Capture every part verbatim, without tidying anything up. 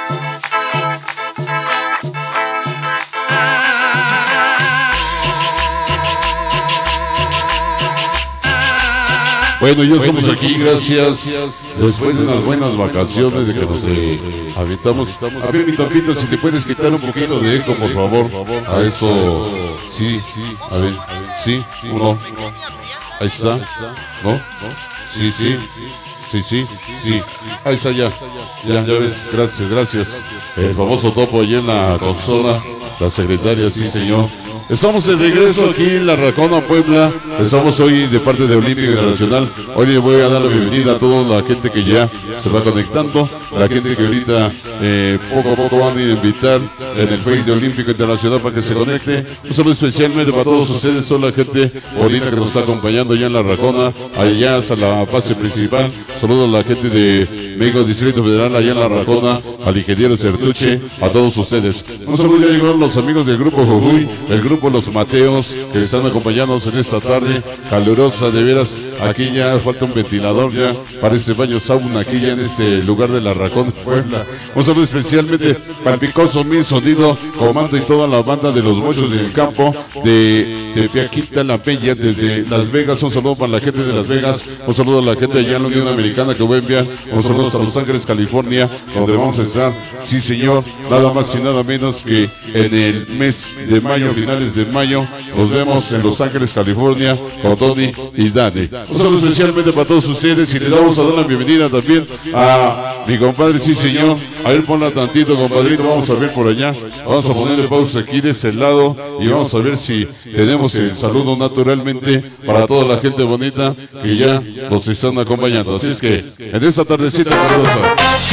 Bueno, ya estamos aquí, gracias. Después de unas buenas vacaciones de que nos eh, habitamos. A ver, mi Topito, si te puedes quitar un poquito de eco, por favor. A eso, sí, a ver, sí, uno. Ahí está, ¿no? Sí, sí, sí, sí, sí. Ahí está ya, ya, ya ves, gracias, gracias. El famoso Topo allí en la consola, la secretaria, sí, señor. Estamos de regreso aquí en La Racona, Puebla. Estamos hoy de parte de Olímpico Internacional. Hoy le voy a dar la bienvenida a toda la gente que ya se va conectando, la gente que ahorita eh, poco a poco van a invitar en el Face de Olímpico Internacional para que se conecte. Un saludo especialmente para todos ustedes, toda la gente bonita que nos está acompañando ya en La Racona, allá hasta la base principal. Saludos a la gente de México Distrito Federal, allá en La Racona, al ingeniero Certuche, a todos ustedes. Un saludo, ya llegaron los amigos del grupo Jujuy, el grupo Los Mateos, que están acompañándonos en esta tarde calurosa, de veras. Aquí ya falta un ventilador, ya parece baño sauna aquí ya en este lugar de La Racona, Puebla. Un saludo especialmente para el Picoso Mil Sonido, comando y toda la banda de los Mochos del Campo de Tepeaquita, La Peña, desde Las Vegas. Un saludo para la gente de Las Vegas, un saludo a la gente allá en la Unión Americana que voy a enviar, un saludo a Los Ángeles, California, donde vamos a estar, sí señor, nada más y nada menos que en el mes de mayo, finales de mayo, nos vemos en Los Ángeles, California, con Tony y Dani. Un saludo especialmente para todos ustedes y les damos a dar la bienvenida también a mi compadre, sí señor. A ver, ponla tantito, compadrito, vamos a ver por allá. Vamos a ponerle pausa aquí de ese lado y vamos a ver si tenemos el saludo naturalmente para toda la gente bonita que ya nos están acompañando. Así es que en esta tardecita calurosa.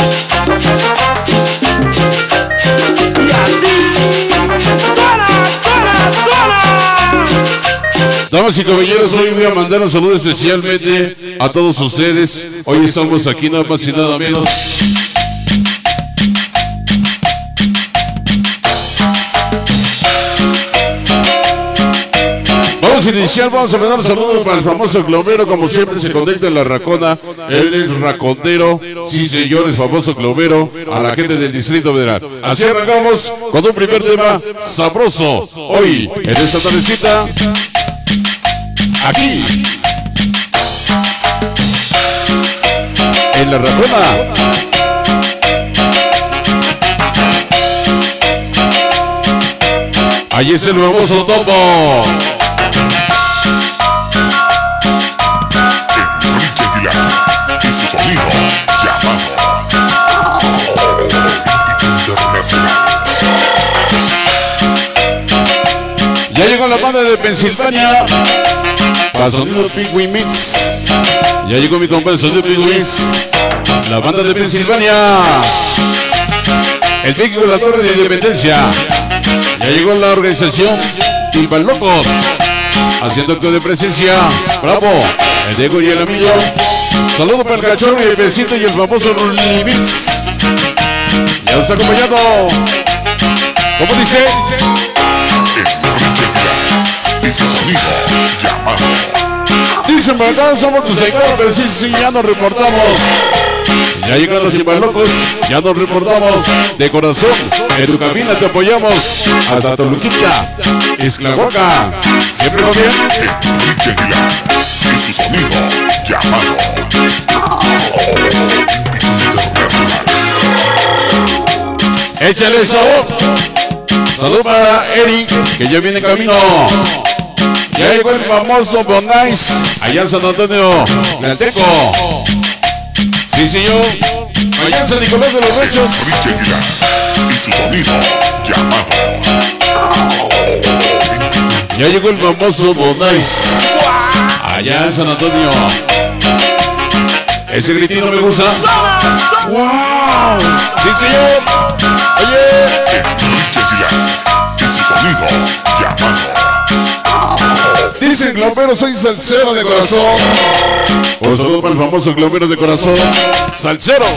Y así, suena, suena, suena. Damas y caballeros, hoy voy a mandar un saludo especialmente a todos ustedes. Hoy estamos aquí nada más y nada menos. Vamos a iniciar, vamos a mandar un saludo para el famoso Glomero, como siempre se conecta en La Racona. Él es racondero, sí señor, el famoso Glomero, a la gente del Distrito Federal. Así arrancamos con un primer tema sabroso, hoy, en esta tardecita, aquí, en La Racona. Allí es el famoso Topo. Y su sonido llamado Internacional. Ya llegó la banda de Pensilvania para sonido Pingüin Mix. Ya llegó mi compadre sonido Pingüin Mix, la banda de Pensilvania, el México de la Torre de Independencia. Ya llegó la organización Timban Locos, haciendo acto de presencia. Bravo, el Diego y el amigo. Saludo para el cachorro y el besito y el famoso Rulimix. Ya nos ha acompañado. ¿Cómo dice? Y su sonido llamado. Dicen por acá, somos tus seguidores, pero sí, sí, ya nos reportamos. Ya llegan los Chimalocos, ya nos reportamos. De corazón, en tu cabina te apoyamos. Hasta Toluquita, Ixtlahuaca. Siempre va bien. Enrique Aguilar y su sonido llamado Internacional. Échale eso. Salud para Eric, que ya viene en camino. Ya llegó el famoso Bonais, allá en San Antonio, Tlalteco. Sí, señor. Allá en San Nicolás de los Rechos. Enrique Aguilar y su sonido llamado. Ya llegó el famoso Bonais, allá en San Antonio. Ese gritito me gusta. ¡Wow! Sí, señor. Oye. Enrique Aguilar y su sonido llamado. Dicen Glomero, soy salsero de corazón. Un saludo para el famoso Glomero de corazón. Salsero.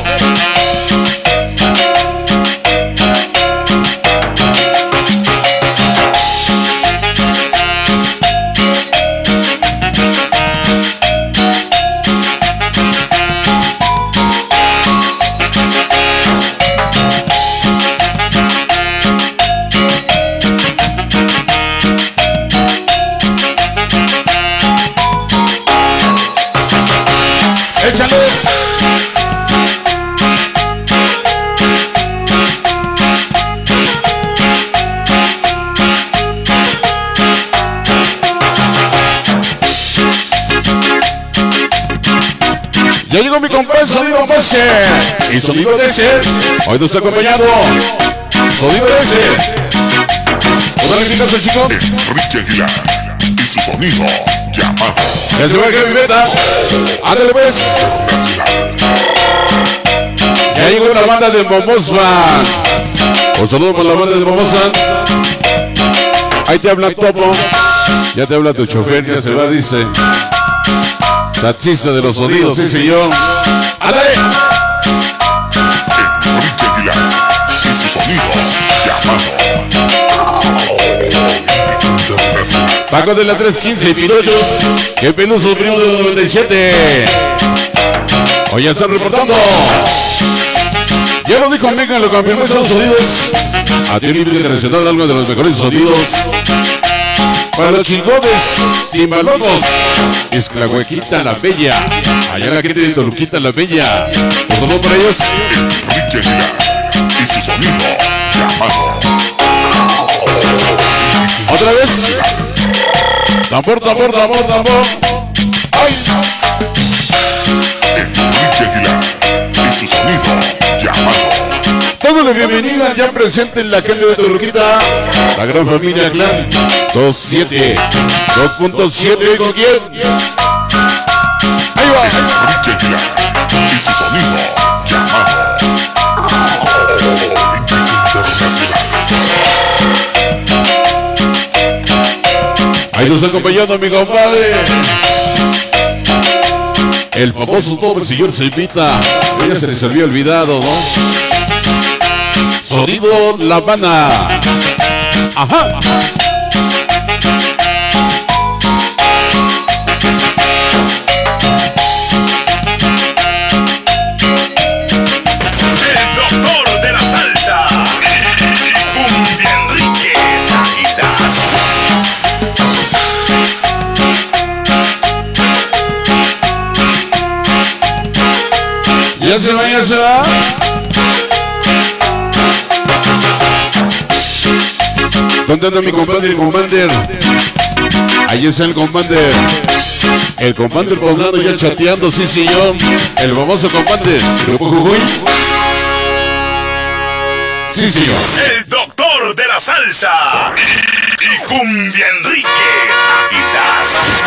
Ya llegó mi compadre, sonido Moche y sonido de ese. Hoy nos ha acompañado sonido de ese. ¿Cómo le gritas al chico? Enrique Aguilar y su sonido llamado. Ya se va a quedar mi beta. Ándale pues. Ya llegó la banda de Momosa. Un saludo por la banda de Momosa. Ahí te habla Topo. Ya te habla tu chofer, ya se va, dice. Taxista de los sonidos, sí señor. ¡Ándale! Enrique Aguilar y su sonido llamado. Paco de la trescientos quince y Pinochos. ¡Qué peluso, primo del noventa y siete! Hoy ya están reportando. Ya lo dijo Mega, lo confirmó esos sonidos. A ti libre internacional, algo de los mejores sonidos. Para los chingones, timbalocos, Esclahuequita la Bella, allá la gente de Toluquita la Bella. Un saludo para ellos. Enrique Aguilar y su sonido llamado. Otra vez. Tambor, tambor, tambor, tambor. ¡Ay! Enrique Aguilar y su sonido llamado. Todos la bienvenida ya presente en la gente de Toluquita, la gran familia Clan dos siete, dos punto siete. ¿Con quién? Ahí va. Enrique Aguilar y su sonido llamado. Ahí nos ha acompañado mi compadre, el famoso todo el señor Selvita. Ya se les había olvidado, ¿no? Sonido La Habana. Ajá. El doctor de la salsa y Cumbia Enrique Aguilar. Ya se va, ya se va. ¿Dónde anda mi compadre, el Commander? Ahí está el Commander. El Commander poblano ya chateando, sí señor. El famoso Commander. Grupo Jujuy. Sí señor. El doctor de la salsa y, y Cumbia Enrique Aguilar.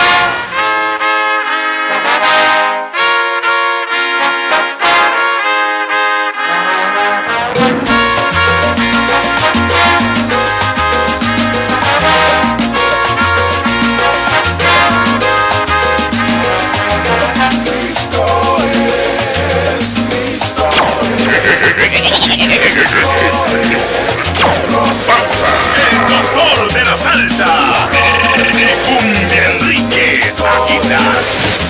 El doctor de la salsa y Cumbia Enrique Aguilar.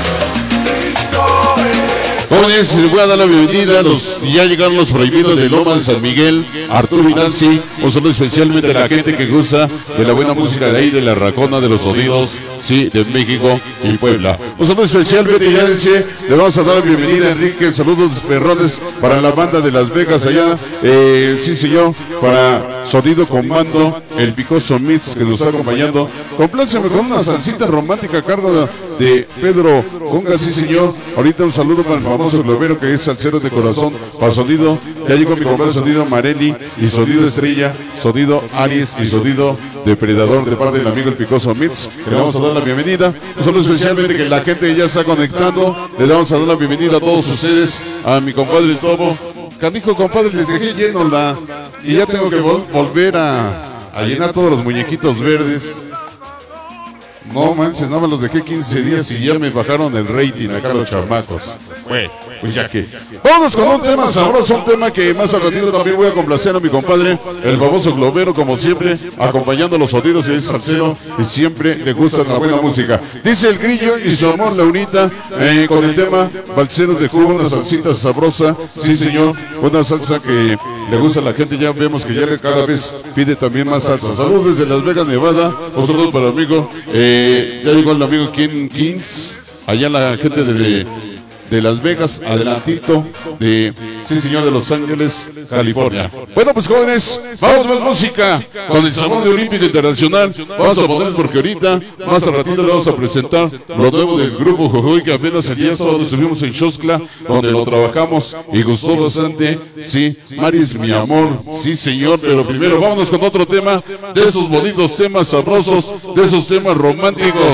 Jóvenes, les voy a dar la bienvenida a los, ya llegaron los prohibidos de Loma de San Miguel, Arturo y Nancy. Un saludo especialmente a la gente que gusta de la buena música de ahí, de la Racona, de los sonidos, sí, de México y Puebla. Un saludo especialmente, ya dice, le vamos a dar la bienvenida a Enrique. Saludos perrones para la banda de Las Vegas allá, eh, sí señor, para Sonido Comando, el Picoso Mix que nos está acompañando. Compláceme con una salsita romántica a cargo de Pedro Conga, sí señor. Ahorita un saludo para el famoso globero que es salsero de corazón, para Sonido. Ya llegó mi compadre Sonido Marelli y Sonido Estrella, Sonido Aries y Sonido Depredador de parte del amigo el Picoso Mix, que le vamos a dar la bienvenida. Solo especialmente que la gente ya está conectando, le vamos a dar la bienvenida a todos ustedes, a mi compadre Tobo. Canijo compadre, les dejé lleno la y ya tengo que vol volver a, a llenar todos los muñequitos verdes. No manches, no me los dejé quince días y ya me bajaron el rating acá los chamacos. Bueno, pues ya que. Vamos con un tema sabroso, un tema que más al ratito también voy a complacer a mi compadre, el famoso globero, como siempre, acompañando los sonidos y es salsero y siempre le gusta la buena música. Dice el Grillo y su amor Laurita, eh, con el tema Balseros de Cuba, una salsita sabrosa, sí señor, una salsa que le gusta a la gente, ya vemos que ya cada vez pide también más salsa. Saludos desde Las Vegas, Nevada, un saludo para el amigo, eh, ya llegó el amigo King Kings, allá la gente de de Las Vegas, adelantito de, sí señor, de Los Ángeles, California. Bueno, pues jóvenes, vamos a ver música con el sabor de Olímpico Internacional. Vamos a poner porque ahorita, más al ratito le vamos a presentar lo nuevo del grupo Jojoy, que apenas el día sábado estuvimos en Xoscla, donde lo trabajamos y gustó bastante. Sí, Mari es mi amor, sí señor, pero primero vámonos con otro tema, de esos bonitos temas sabrosos, de esos temas románticos.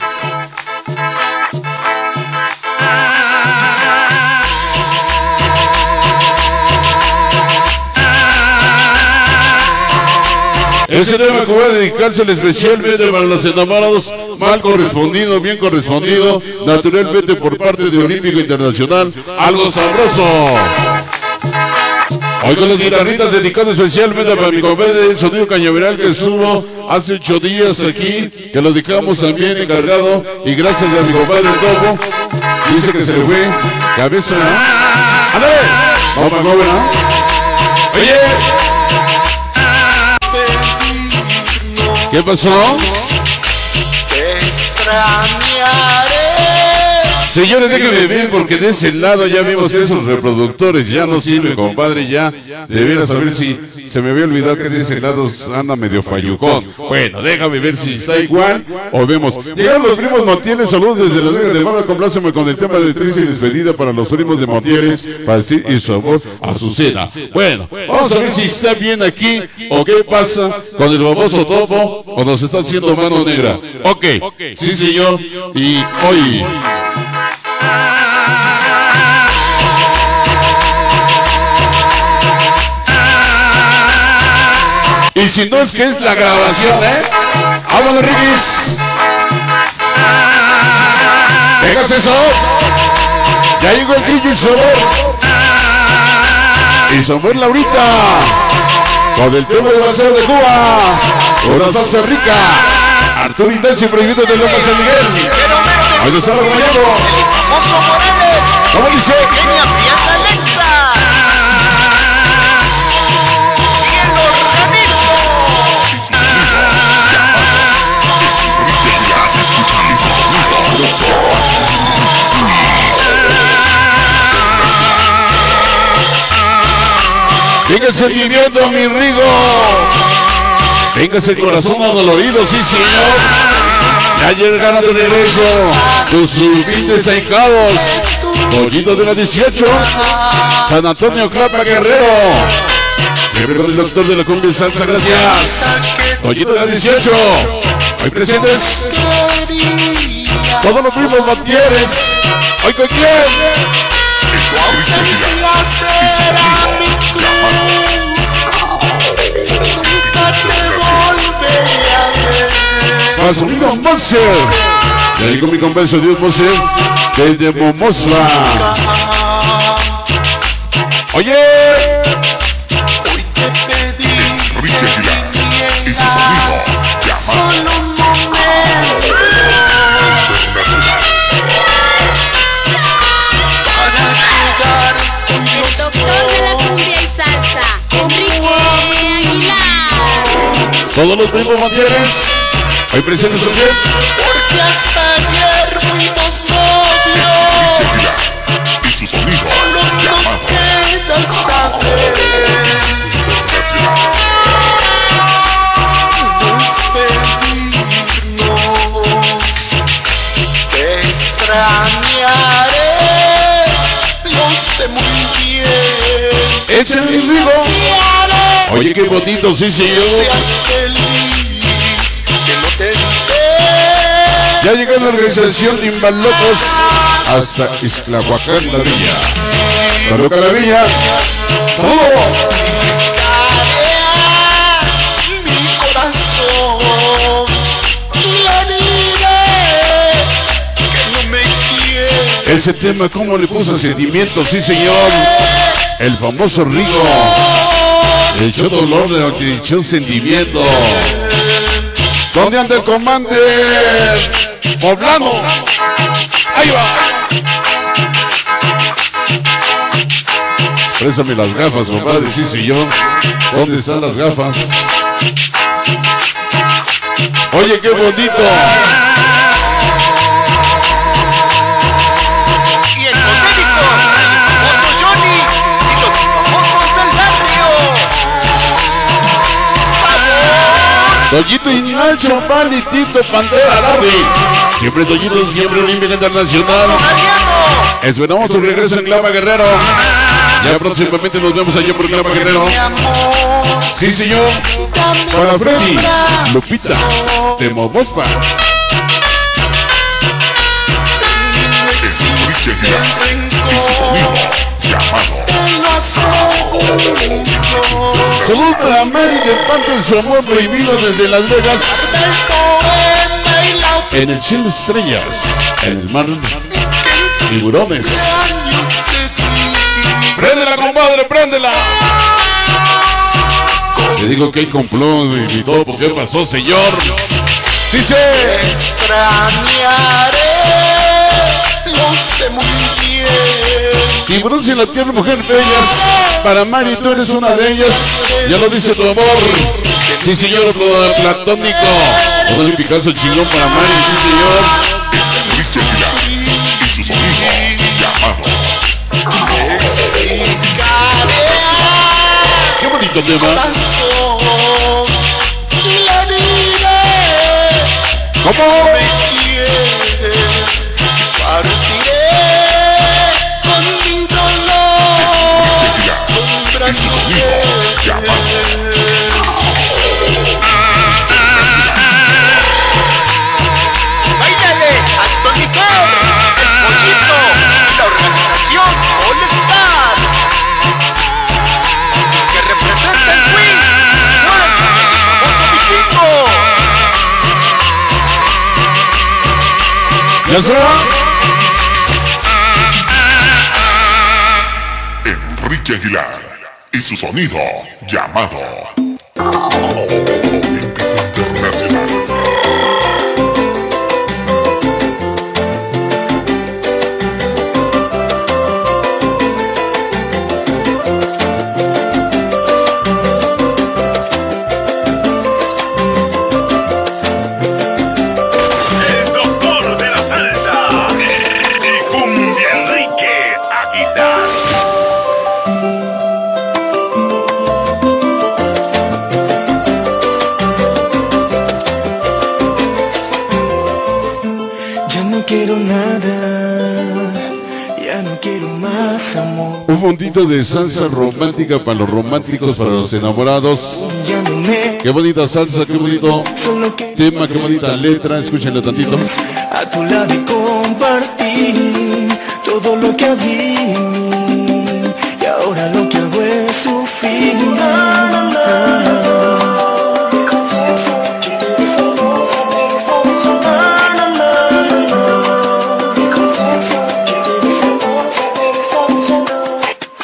Ese tema que voy a dedicárselo especialmente para los enamorados, mal correspondido, bien correspondido, naturalmente por parte de Olímpico Internacional, algo sabroso. Hoy con las guitarritas dedicado especialmente para mi compadre el Sonido Cañaveral, que estuvo hace ocho días aquí, que lo dedicamos también encargado, y gracias a mi compadre el Topo, dice que se le fue cabeza, ¿no? ¡Ándale! Vamos a mover, ¿no? Oye, ¿qué pasó? Te extrañaré. Señores, déjenme ver, porque de ese lado ya vimos que esos reproductores ya no sirven, compadre, ya de veras a ver si se me había olvidado que de ese lado anda medio fallucón. Bueno, déjame ver si está igual o vemos. Llegaron los primos Montieles, saludos desde Las Vegas de Mara, compláceme con el tema de triste y despedida para los primos de Montieles, para decir y sabor a su cena. Bueno, vamos a ver si está bien aquí o qué pasa con el baboso Topo o nos está haciendo mano negra. Ok, sí señor, y hoy... Y si no es que es la grabación, ¿eh? ¡Vámonos, Riquis! ¡Vengas eso! Ya llegó el grillo y sabor. Y sabor Laurita. Con el tema de Baseo de Cuba. Una salsa rica. Arturo Intenso y Prohibido de Loma San Miguel. Ahí está el compañero. Oso Morales. ¿Cómo dice? Pequeña pieza Alexa. Cielo Estás escuchando Véngase viviendo, mi Rigo. Véngase el corazón adolorido, sí señor. Ya llegan a tu regreso. Tus subites ahijados. Pollito de la dieciocho. San Antonio Clapa Guerrero. Siempre con el doctor de la cumbia y salsa, gracias. Pollito de la dieciocho. Hoy presentes. Todos los primos Matieres. Hoy con quién. Tu ausencia será mi cruz. Nunca te volveré a ver. Para su amigo Monster. Y ahí con mi compadre Dios Monster. Desde Momosla. Oye. Hoy te pedí Enrique Aguilar que y sus amigos vinieras solo un momento Internacional. para jugar con El los doctor de la dos. cumbia y salsa, Enrique Aguilar. Todos los primos Matieres. Hoy presentes también. Porque hasta ayer fuimos Enrique novios. Aguilar y sus amigos Solo nos llamados queda esta vez Internacional. despedirnos. Te extrañaré, lo sé muy bien. Échale mi Rigo. Desearé Oye, qué bonito, sí que señor. seas feliz, que no te enteres. Ya llegó la organización de Imbalocos hasta Ixtlahuacán, la Villa. La loca la Villa. ¡Saludos! Mi corazón, le diré que no me quiere. Ese tema, ¿cómo le puso sentimiento? Sí, señor. El famoso Rigo. El show dolor de lo que echó sentimiento. ¿Dónde anda el commander? Poblano. Ahí va. Préstame las gafas, compadre. Sí, señor. ¿Dónde están las gafas? Oye, qué bonito. Y el Toñito y Nacho, Palitito, Pantera, Larry. Siempre Toñito, siempre Olímpica Internacional. Esperamos su regreso en Clava Guerrero. Ya próximamente nos vemos allá por Clava Guerrero. Sí, señor. Para Freddy, Lupita, de Momospa. Saludos para Mari de parte de su amor prohibido desde Las Vegas. En el cielo estrellas, en el mar tiburones. ¡Préndela, compadre, préndela! Le digo que hay complot y todo, ¿por qué pasó, señor? Dice: extrañaré, lo sé muy bien. Tiburón en la tierra, mujer bellas. Para Mari, tú eres una de ellas. Ya lo dice tu amor. Sí, señor, platónico. Un Picasso chingón para Mari, sí, señor. Mauricio Aguilar y su sonido llamado. Qué bonito tema. ¿Cómo? Me quieres, partiré con mi dolor. Y su sonido llamado. Báilale a Tony Ford, el pollito, la organización All Star, que representa el quiz, Juan, el famoso vikingo. ¿Ya se va? Enrique Aguilar y su sonido llamado. Internacional. El doctor de la salsa, el cumbia Enrique Aguilar. Ya no quiero nada, ya no quiero más amor. Un fondito de salsa romántica para los románticos, para los enamorados. Ya no me Qué bonita salsa, qué bonito solo que tema, qué bonita letra. Escúchenlo tantito. a tu lado y compartir todo lo que había en mí. Y ahora lo que hago es sufrir. Y confieso que debes saber, saber estar sola. Y confieso que debes saber, saber estar sola.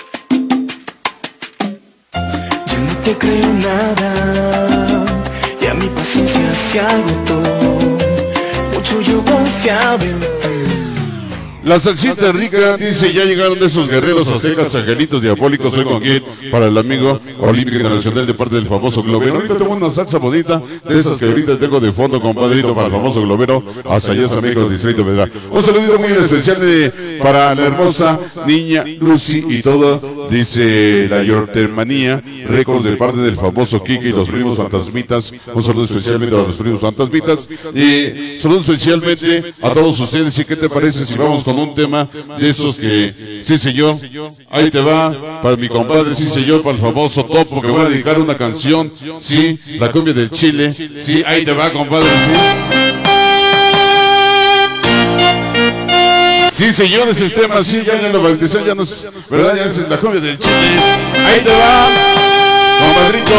Ya no te creo nada, ya mi paciencia se agotó. Mucho yo confiaba en ti. La salsita rica dice: ya llegaron de esos guerreros aztecas, angelitos diabólicos. Soy con quien, para el amigo Olímpico Internacional de parte del famoso globero. Ahorita tengo una salsa bonita de esas que ahorita tengo de fondo, compadrito, para el famoso globero. Hasta allá, amigos del Distrito Federal. Un saludito muy especial de, para la hermosa niña Lucy y todo. Dice la Yortermanía Récords de parte del famoso Kike y los primos fantasmitas. Un saludo especialmente a los primos fantasmitas. Y saludo especialmente a todos ustedes. ¿Y qué te parece si vamos con un tema de estos que, sí señor, ahí te va, para mi compadre, sí señor, para el famoso Topo, que voy a dedicar una canción, sí, la cumbia del Chile, sí, ahí te va, compadre, sí. Sí, señores, el tema, sí, ya, ya lo bautizé, ya nos, ¿verdad? Ya es la cumbia del Chile, ahí te va, compadrito.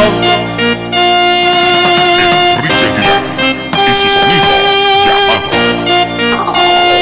Enrique Aguilar y su sonido llamado.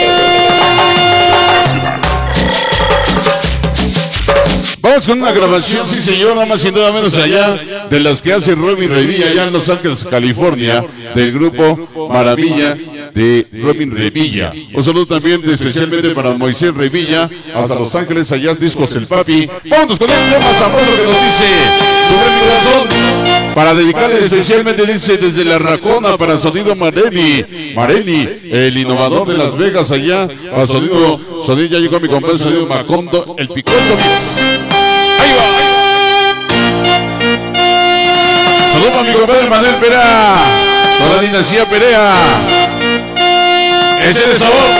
Vamos con una grabación, sí señor, nada más y nada menos allá, de las que hace Robin Revilla allá en Los Ángeles, California, del grupo Maravilla de Robin Revilla. Un saludo también especialmente para Moisés Revilla, hasta Los Ángeles, allá es Discos El Papi. Vámonos con el tema sabroso que nos dice sobre mi corazón, para dedicarle especialmente, dice, desde La Racona, para Sonido Marelli, Marelli, el innovador de Las Vegas allá, a Sonido, Sonido, ya llegó mi compadre Sonido Macondo, el Picoso Mix. Ahí va. Saludos compa, mi compadre Manuel Perea. Toda la dinastía Perea. Échale sabor.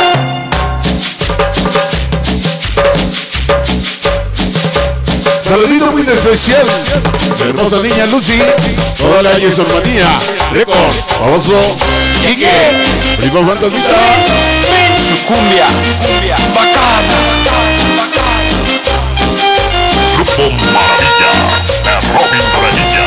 Saludito muy especial. La hermosa niña Lucy. Toda la yesormanía. Récord. Famoso. Quique. Primo Fantasmita. Su cumbia, cumbia bacana. Grupo Maravilla, de Robin Maravilla.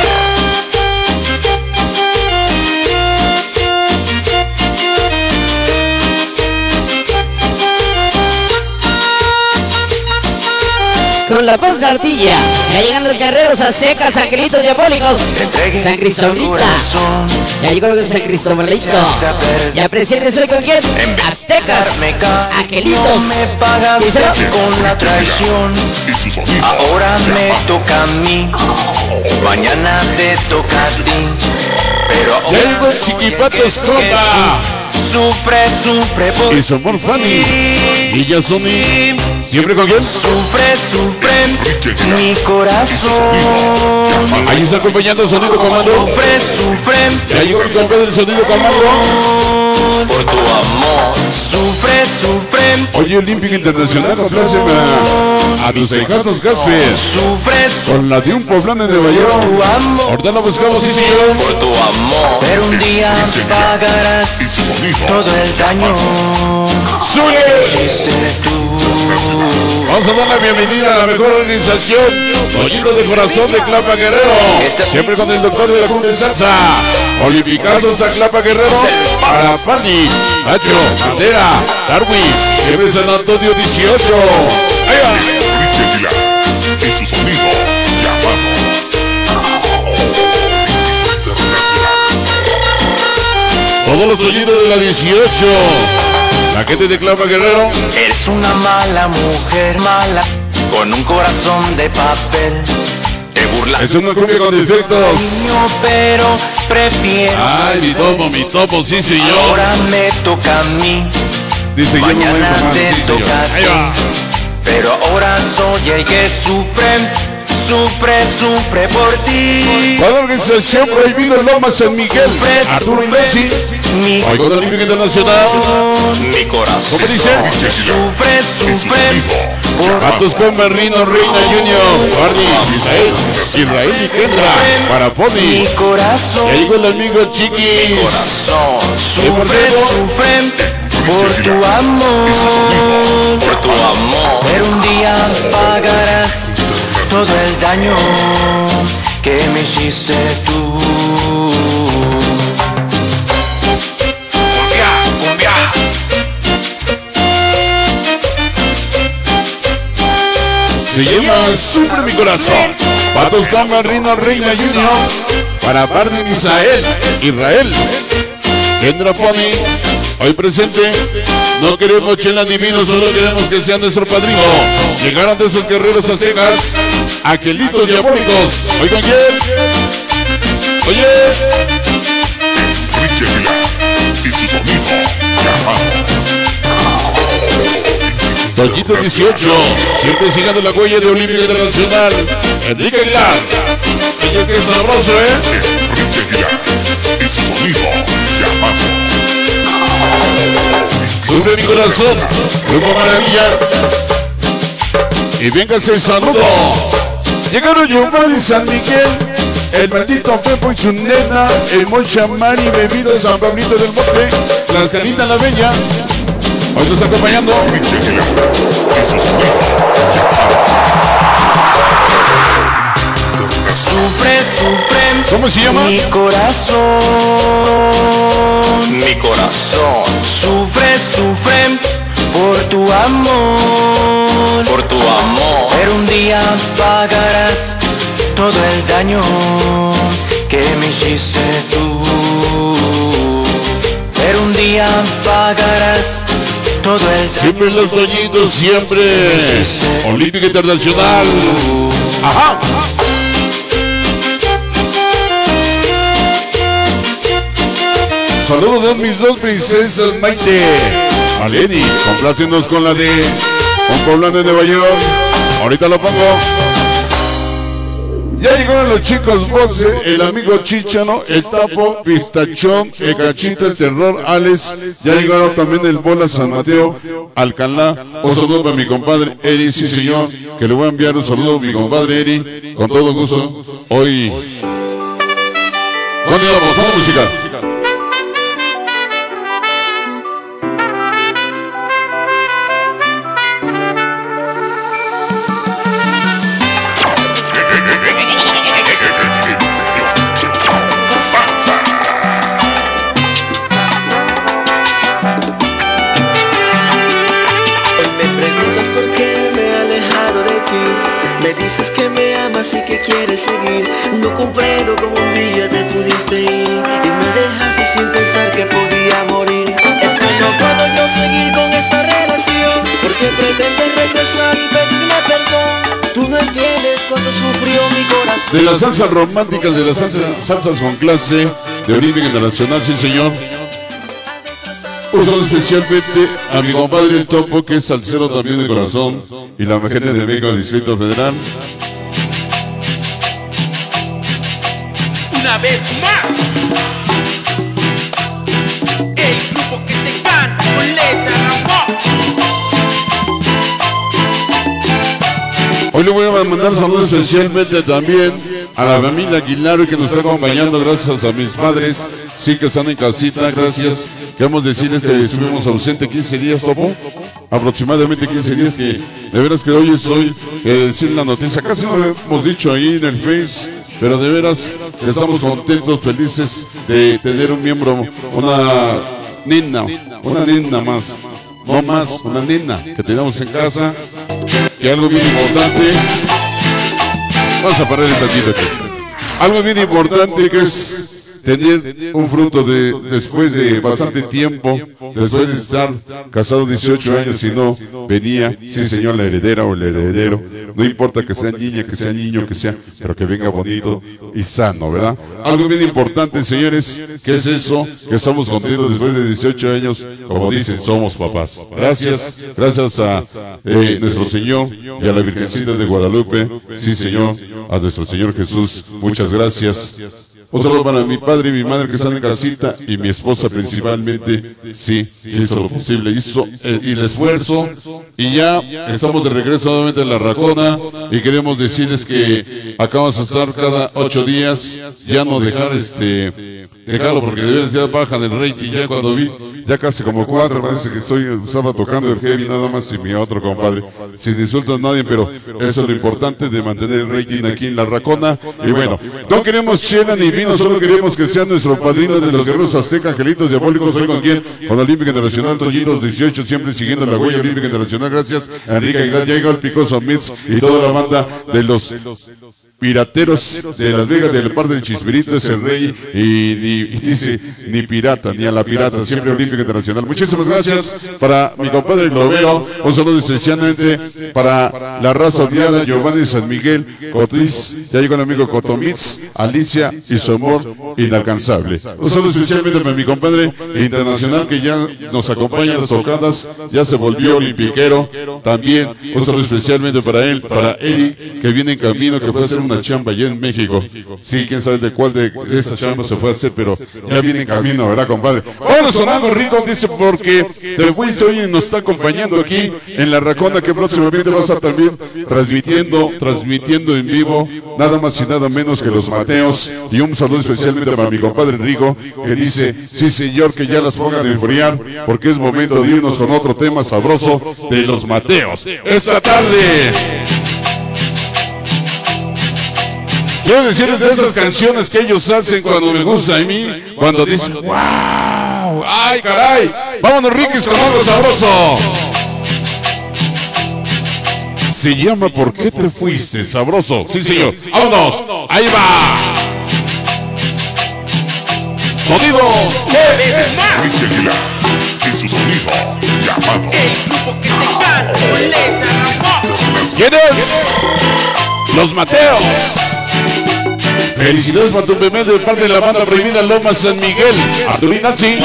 Con la voz de Artilla, ya llegan los guerreros aztecas, angelitos diabólicos, San Cristobalita, ya llegó el San Cristobalito, ya presente soy con quién, aztecas, angelitos, díselo. Con la traición, ahora me toca a mí, mañana te toca a ti, pero Llegó ahora el Chiquipatos compa. sufre, sufre por Y somos Fanny. Y ya son mi. ¿Siempre con quién? Sufre, sufre mi corazón. Ahí está acompañando el sonido comando. Sufre, sufre Ya llegó el campeón del sonido comando. por tu amor. Sufre, sufre. Oye, Olímpico Internacional, compláceme a, a tus hijatos Gaspes. Sufre, sufre Con la de un poblano de Nueva York. tu amor. Ahorita la buscamos, sí, señor. Por tu amor. Pero un día pagarás todo el daño. ¡Sube! Hiciste tú. Vamos a dar la bienvenida a la mejor organización. Pollito de corazón de Clapa Guerrero. Siempre con el doctor de la cumbia de salsa. Olipicazos a Clapa Guerrero. Para Fanny, Nacho, Bandera, Darwin. Siempre San Antonio dieciocho. Ahí va. Enrique Aguilar y su sonido llamado Internacional. Todos los sonidos de la dieciocho. La gente de Clapa Guerrero. Eres una mala mujer, mala, con un corazón de papel. Te burlas, Es una cumbia con defectos. niño, pero prefiero. Ay, mi topo, mi topo, sí, señor. Ahora me toca a mí, Dice, yo no voy mañana a te sí, señor. toca a Ahí va. ti. Pero ahora soy el que sufre, sufre, sufre por ti. Para la organización Prohibido Loma San Miguel. Arturo Indosi. Mi Hoy con el Olímpico Internacional. mi corazón. ¿Cómo dice? Sufre, sufre por A tus compas Rino, Reina Junior, Barney, Israel, Israel y Kendra, para mi Pony. corazón. Ya llegó el amigo Chiquis. Corazón. ¿Qué por Sufre, cierto? sufre por tu amor, por tu amor. Pero un día pagarás todo el daño que me hiciste tú. Cumbia, cumbia. Se llama Sufre mi corazón. Para tus compas Rino, Reina Junior, para Barney, Misael, Israel, Kendra Pony. Hoy presente, no queremos chela divino, solo queremos que sea nuestro padrino. Llegaron de esos guerreros aztecas, aquelitos diabólicos. ¿Hoy con quién? Oye, Enrique Aguilar y su sonido llamado Toñito dieciocho, siempre siguiendo la huella de Olímpico Internacional. Enrique Aguilar. Oye, qué sabroso, ¿eh? Enrique Aguilar y su sonido llamado Sufre mi corazón, Grupo Maravilla. Y véngase el saludo. Llegaron Yomar y San Miguel, el maldito Pepo y su nena, el Monchamari, bebido San Pablito del Monte, las canitas La Bella. Hoy nos está acompañando. Enrique Aguilar y su sonido Sufre, sufre. ¿Cómo se llama? Mi corazón, mi corazón. Sufre, sufre por tu amor, por tu amor. Pero un día pagarás todo el daño que me hiciste tú. Pero un día pagarás todo el daño. Siempre los Toñitos, siempre Olímpico Internacional. Ajá. Saludos de mis dos princesas Maite, Maleni, complaciéndonos con la de un poblano de Nueva York. Ahorita lo pongo. Ya llegaron los chicos Boxe, el amigo Chichano, el Tapo, Pistachón, el Gachito, el Terror, Alex. Ya llegaron también el Bola San Mateo, Alcalá. Un saludo para mi compadre Eri, sí señor, que le voy a enviar un saludo a mi compadre Eri, con todo gusto. Hoy continuamos, vamos música. Me dices que me amas y que quieres seguir. No comprendo cómo un día te pudiste ir y me dejaste sin pensar que podía morir. Es que no puedo yo seguir con esta relación porque pretendes regresar y pedirme perdón. Tú no entiendes cuánto sufrió mi corazón. De las salsas románticas, de las salsas, salsas con clase, de Olímpica Internacional, sí señor. Un saludo especialmente a mi compadre el Topo, que es salsero también de corazón, y la gente de México, Distrito Federal. Una vez más, el grupo que te canta con letra Ramón. Hoy le voy a mandar saludos especialmente también a la familia Aguilar, que nos está acompañando, gracias a mis padres, sí que están en casita, gracias. Queremos decirles que estuvimos ausentes quince días, Topo, aproximadamente quince días, que de veras que hoy estoy eh, decir la noticia, casi no lo hemos dicho ahí en el Face, pero de veras que estamos contentos, felices de tener un miembro, una nena, una nena más, no más, una nena que tenemos en casa, que algo bien importante, vamos a parar el tantito aquí, algo bien importante que es tener un fruto de después de bastante tiempo, después de estar casado dieciocho años y no venía, sí señor, la heredera o el heredero, no importa que sea niña, que sea niño, que sea, pero que venga bonito y sano, ¿verdad? Algo bien importante, señores, que es eso, que estamos contentos después de dieciocho años, como dicen, somos papás. Gracias, gracias a eh, nuestro Señor y a la Virgencita de Guadalupe, sí señor, a nuestro Señor Jesús, muchas gracias. Un saludo para mi padre y mi madre que están en casita y mi esposa principalmente, sí, hizo lo posible, hizo eh, el esfuerzo y ya estamos de regreso nuevamente en La Racona y queremos decirles que acá vamos a estar cada ocho días, ya no dejar este, dejarlo porque de veras ya bajan el rating, ya cuando vi, ya casi como cuatro, parece que estoy, estaba tocando el heavy nada más y mi otro compadre, sin insultos a nadie, pero eso es lo importante de mantener el rating aquí en La Racona y bueno, no queremos chela ni vino, solo queremos que sea nuestro padrino de los guerreros aztecas, angelitos diabólicos. Hoy con quién, con Olímpica Internacional, Toyitos dieciocho, siempre siguiendo la huella Olímpica Internacional. Gracias a Enrique Aguilar, ya llegó el Picoso Mix y toda la banda de los pirateros de Las Vegas, del par del Chispirito, es el rey y, y, y dice ni pirata, ni a la pirata, siempre Olímpica Internacional. Muchísimas gracias para mi compadre Globero, un saludo especialmente para la raza odiada, Giovanni San Miguel, Cotriz, ya llegó el amigo Cotomitz, Alicia y su amor inalcanzable. Un saludo especialmente para mi compadre internacional que ya nos acompaña en las tocadas, ya se volvió olimpiquero, también un saludo especialmente para él, para Eric, que viene en camino, que fue a hacer una chamba allá en México. Sí, quién sabe de cuál de, de esa chamba se fue a hacer, pero ya viene en camino, ¿verdad, compadre? Bueno, sonando rico, dice, porque te fuiste hoy y nos está acompañando aquí en La Racona, que próximamente va a estar también transmitiendo, transmitiendo en vivo, nada más y nada menos que los Mateos. Y un saludo especialmente para mi compadre Enrico, que dice, sí señor, que ya las pongan a enfriar, porque es momento de irnos con otro tema sabroso de los Mateos. Esta tarde quiero decirles de esas canciones que ellos hacen cuando me gusta a mí, cuando dicen, wow, ay caray, vámonos Riquis con algo sabroso. Se llama ¿Por qué te fuiste? Sabroso, sí señor, vámonos, ahí va. Sonido Enrique Aguilar y su sonido llamado El grupo que te canta con letra Ramón. ¿Quién es? Los Mateos. Felicidades para tu bebé de parte de la banda prohibida Loma San Miguel. Arturín Nancy.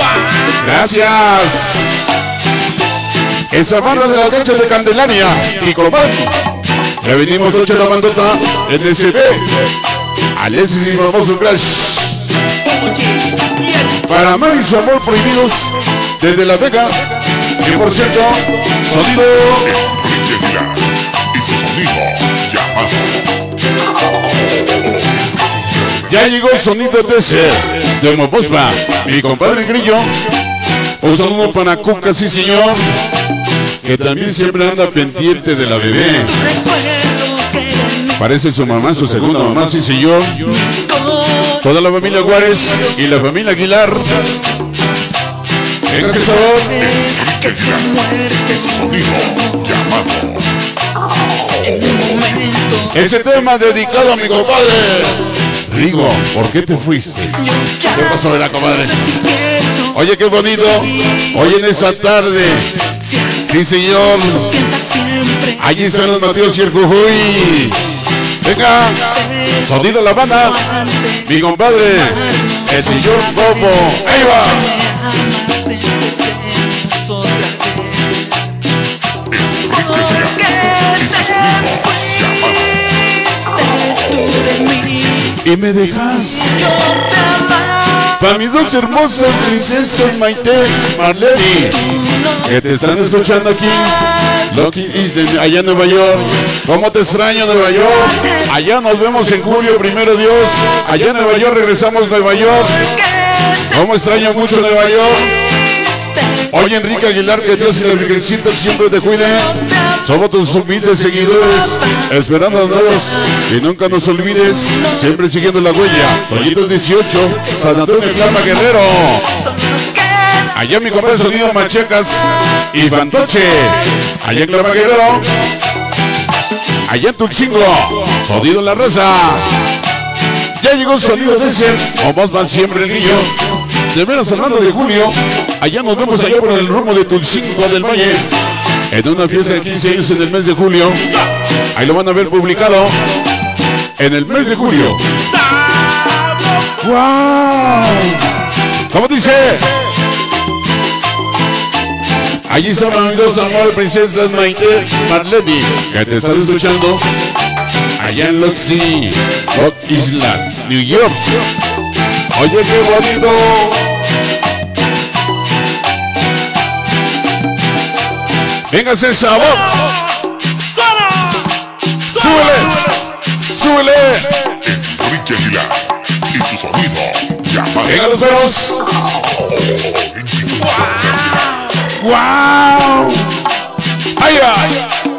Gracias. Esa banda de la cancha de Candelaria. Ticomán. Ya venimos noche la bandota en S B. Alexis y famoso Crash. Para amar y su amor prohibidos desde La Vega. cien por ciento sonido. Enrique Aguilar y su sonido llamado. Ya llegó el sonido de ese de Momospa, mi compadre Grillo. Un saludo para Cuca, sí señor, que también siempre anda pendiente de la bebé. Parece su mamá, su segunda mamá, sí señor. Toda la familia Juárez y la familia Aguilar. Venga, qué sabor. Enrique Aguilar y su sonido llamado. Ese tema dedicado a mi compadre Rigo. ¿Por qué te fuiste? ¿Qué pasó, verdad, compadre? Oye, qué bonito. Hoy en esa tarde. Sí, señor. Allí están los Mateos y el Jujuy. Venga. Sonido La Habana. Mi compadre, el señor Popo. Ahí va. Enrique Aguilar y su sonido llamado. Y me dejas para mis dos hermosas princesas Maite, Marlene, que te están escuchando aquí, Lucky East, allá en Nueva York. ¿Cómo te extraño, Nueva York? Allá nos vemos en julio, primero Dios. Allá en Nueva York regresamos a Nueva York. ¿Cómo extraño mucho Nueva York? Oye, Enrique Aguilar, que Dios y la Virgencita siempre te cuiden. Somos tus humildes seguidores, esperando a todos y nunca nos olvides, siempre siguiendo la huella. Rollitos dieciocho, San Antonio Clama Guerrero. Allá mi compadre Sonido Machecas y Fantoche. Allá en Clama Guerrero. Allá en Tuxingo, Sonido La Raza. Ya llegó el sonido de ese, vamos van siempre el niño. De veras, hablando de julio, allá nos vemos allá por el rumbo de Tulcingo del Valle, en una fiesta de quince años en el mes de julio. Ahí lo van a ver publicado en el mes de julio. ¡Wow! ¿Cómo dice? Allí están mis dos amores, princesas Maite, Marlene, que te están escuchando allá en Loxi, Rock Island, New York. Oye, qué bonito. Véngase el sabor. Súbele. Súbele. Enrique Aguilar y su sonido llamado. Venga los perros. ¡Wow! ¡Ay, ay!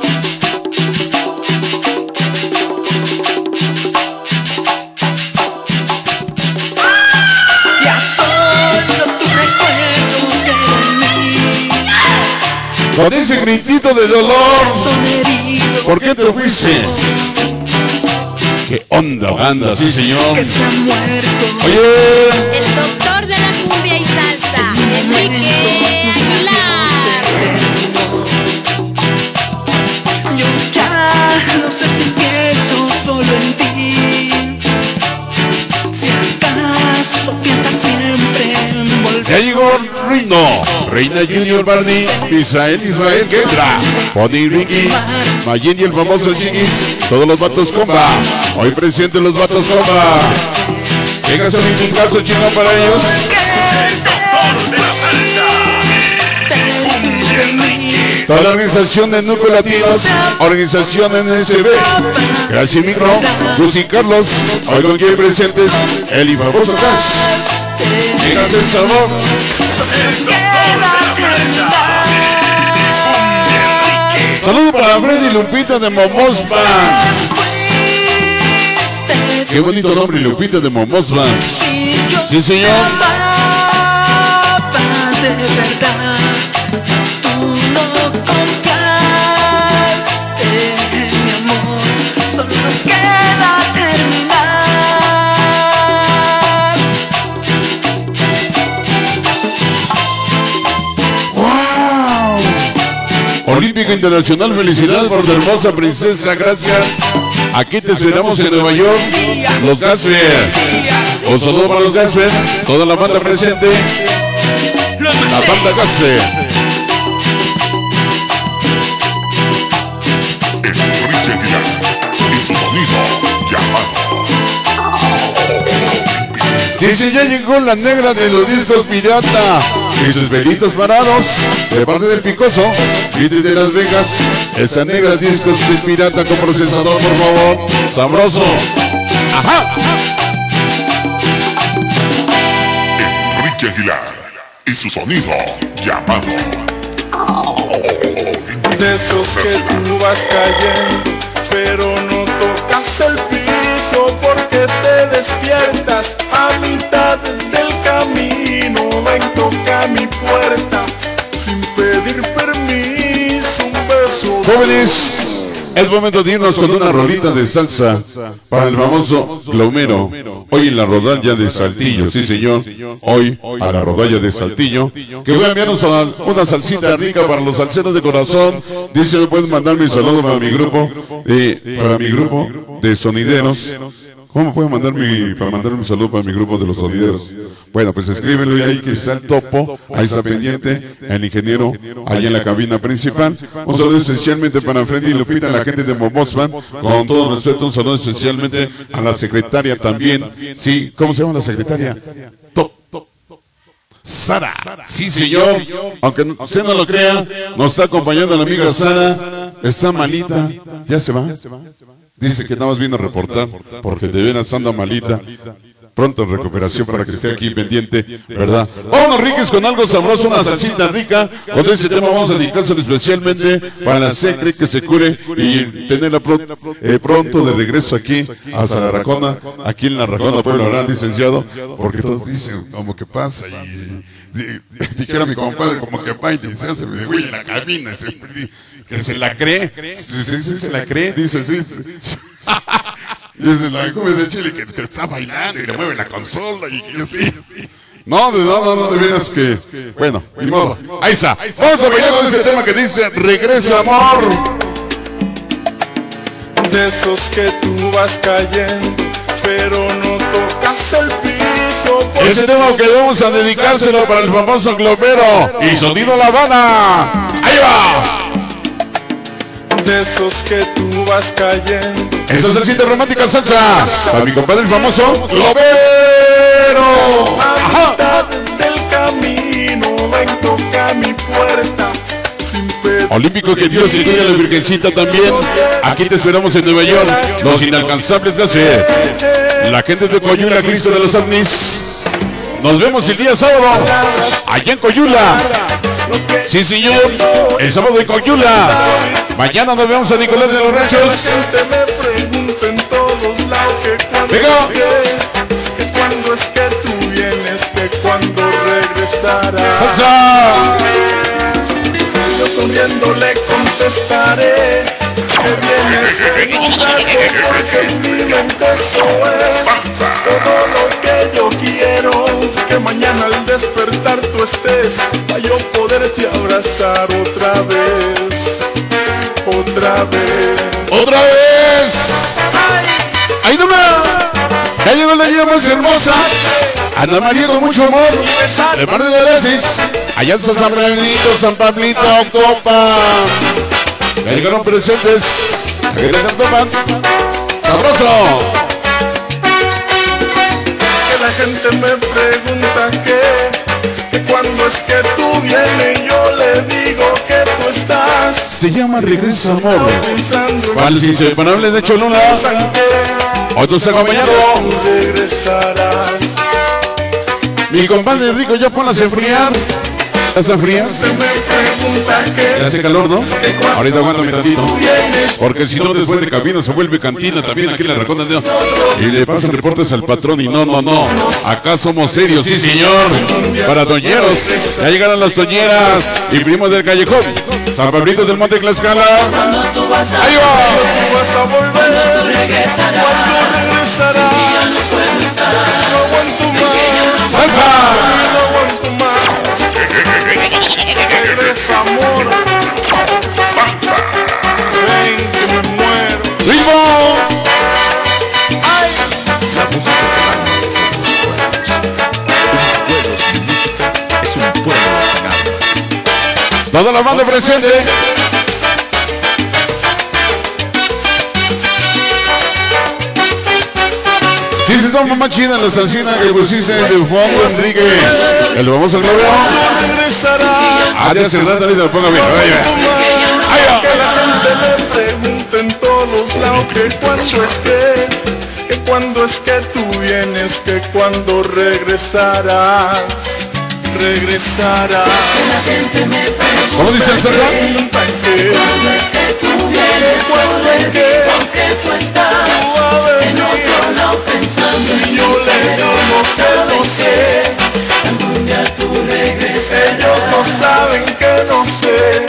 Con ese gritito de dolor, ¿por qué te fuiste? ¿Qué onda, banda? Sí, señor. Oye, El doctor de la cumbia y salsa, Enrique Aguilar. Yo ya no sé si pienso solo en ti. Si acaso piensas siempre en volver. ya llegó Rino, Reina Junior Barney, Misael Israel Kendra, Pony Ricky, Mayen y el famoso Chiquis, todos los vatos comba, hoy presente los vatos comba. Venga, son un caso chino para ellos. El doctor de la salsa, Cumbia Enrique. Toda la organización de Núcleo Latinos, organización N S B, Gracias Micro, Luz y Carlos, hoy con quien presentes, el y famoso Cash. Venga, el sabor. El doctor de la salsa, Cumbia Enrique. Saludos para Freddy Lupita de Momospa. Qué bonito nombre, Lupita de Momospa. Sí, señor. De verdad, tú no confiaste en mi amor, solo nos queda terminar. ¡Wow! Olímpica Internacional, felicidades por tu hermosa princesa, gracias. Aquí te esperamos en Nueva York, los Gasper. Un saludo para los Gasper, toda la banda presente. La banda Gasper. Enrique Aguilar sonido llamado. Dice, ya llegó la negra de los discos pirata y sus velitos parados de parte del Picoso y desde Las Vegas. Esa negra discos pirata con procesador, por favor. Sabroso. Ajá. Enrique Aguilar y su sonido llamado. De esos que tú vas cayendo, pero no tocas el piso porque te despiertas a mitad del camino. Ven, toca mi puerta sin pedir permiso, un beso. Jóvenes, es momento de irnos con una rolita de salsa para el famoso Glomero. Hoy en la rodalla de Saltillo, sí señor. Hoy a la rodalla de Saltillo. Que voy a enviarnos una, una salsita rica para los salseros de corazón. Dice, puedes mandar mi saludo para mi grupo, eh, para mi grupo de sonideros. ¿Cómo puedo mandar mi, para mandar un saludo para mi grupo de los sonideros? Bueno, pues escríbelo ahí que está el topo, ahí está pendiente, el ingeniero, ahí en la cabina principal. Un saludo especialmente para Freddy y Lupita, la gente de Momosman. Con todo respeto, un saludo especialmente a la secretaria también. Sí, ¿cómo se llama la secretaria? Top. Sara, sí señor, aunque usted no lo crea, nos está acompañando la amiga Sara, está malita, ya se va. Dice que nada más vino a reportar porque de veras anda malita. Pronto en recuperación para que esté aquí pendiente, ¿verdad? Vámonos, Riques, con algo sabroso, una salsita rica. Con ese tema vamos a dedicárselo especialmente para la secre, que se cure y tenerla pro, eh, pronto de regreso aquí a Salaracona, aquí en la Racona, Pueblo Oral, licenciado, porque todos dicen como que pasa y... Dijera mi compadre, como que pa, y se se me güey en la cabina, se, que se la cree, sí, sí, sí, se la cree, dice, sí, sí. Dice la joven de Chile que, que está bailando y le mueve la consola y, y así. No, de no, no, no, de veras que, bueno, ni modo. Ahí está, vamos a bailar con ese tema que dice, regresa amor. De esos que tú vas cayendo, pero no tocas el piso. Ese tema que vamos a dedicárselo para el famoso Glomero y Sonido La Habana. Ahí va. De esos que tú vas cayendo. Esa es el sitio romántica salsa para mi compadre el famoso Glomero. A mitad del camino, ven, toca mi puerta. Olímpico, que Dios y cuide a la Virgencita también. Aquí te esperamos en Nueva York. Los inalcanzables Gase. La gente de Coyula, Cristo de los ovnis. Nos vemos el día sábado allá en Coyula. Sí señor, el sábado en Coyula. Mañana nos vemos a Nicolás de los Ranchos. Venga. Que cuando es que tú vienes, que cuando regresarás. Salsa. Yo sonriendo le contestaré que vienes en un rato, porque en mi mente eso es todo lo que yo quiero. Que mañana al despertar tú estés, para yo poderte abrazar otra vez, otra vez, otra vez. Ahí nomás. Ya llegó la llama más hermosa, Ana María con mucho amor, de parte de Alexis, allá en San Pablito, San Pablito, Copa. Ya llegaron presentes, que te toman, sabroso. Es que la gente me pregunta que, que cuando es que tú vienes, yo le digo que tú estás. Se llama Regresa Amor, para los inseparables de Cholula. Hoy nos acompañaron. Mi compadre Rico, ya ponlas a enfriar. ¿Estás frías? ¿Ya hace calor, no? Ahorita aguántame tantito. Porque si no, después de camino se vuelve cantina también aquí en la Racona. Y le pasan reportes al patrón y no, no, no. Acá somos serios, sí señor. Para doñeros. Ya llegaron las doñeras y primos del callejón. San Pablito del Monte Tlaxcala. Ahí va. Vas a volver. Cuando regresarás. No aguanto más. ¡Salsa! No aguanto más. Regresa amor. Salsa. Ven que me muero. ¡Ritmo! ¡Ay! La música es un pueblo sin música. Es un pueblo sagrado. Toda la banda presente. Dice, no, mamá china, la salsina que pusiste de fondo, Enrique. El famoso Globo. Ah, ya hace rato, ahorita lo pongo bien. Ahí va. Que la gente me pregunte en todos lados que cuándo es que, que cuándo es que tú vienes, que cuándo regresarás, regresarás. ¿Cómo dice el Sergio? Que cuándo es que tú vienes, cuándo es que, aunque tú estás en otro lado pensando, y yo le digo que no sé, algún día tú regresarás. Ellos no saben que no sé.